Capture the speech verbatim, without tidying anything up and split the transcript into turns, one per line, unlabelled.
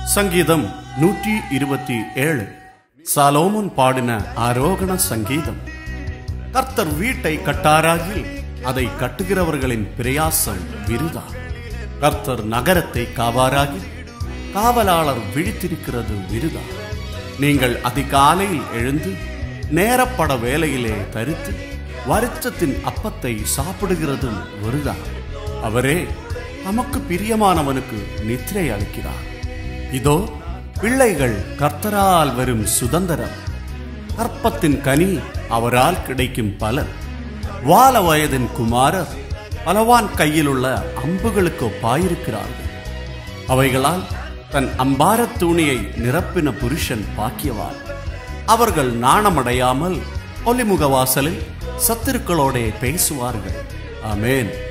சங்கீதம் நூற்றி இருபத்தி ஏழு. சாலோமோன் பாடின ஆரோகண சங்கீதம். கர்த்தர் வீட்டை கட்டாராகில் அதை கட்டுகிறவர்களின் பிரயாசம் விருதா. கர்த்தர் நகரத்தை காவாராகி காவலாளர் விழித்திருக்கிறது விருதா. நீங்கள் அதிகாலையில் எழுந்து நேரப்பட வேலையிலே தரித்து வருத்தத்தின் அப்பத்தை சாப்பிடுகிறதும் விருதா. அவரே நமக்கு பிரியமானவனுக்கு நித்திரை அளிக்கிறார். இதோ பிள்ளைகள் கர்த்தரால் வரும் சுதந்திரம். கற்பத்தின் கனி அவரால் கிடைக்கும் பலன். வால வயதின் குமாரர் பலவான் கையில் உள்ள அம்புகளுக்கு ஒப்பாயிருக்கிறார்கள். அவைகளால் தன் அம்பாரத் தூணியை நிரப்பின புருஷன் பாக்கியவான். அவர்கள் நாணமடையாமல் ஒலிமுக வாசலில் சத்துருக்களோட பேசுவார்கள். ஆமென்.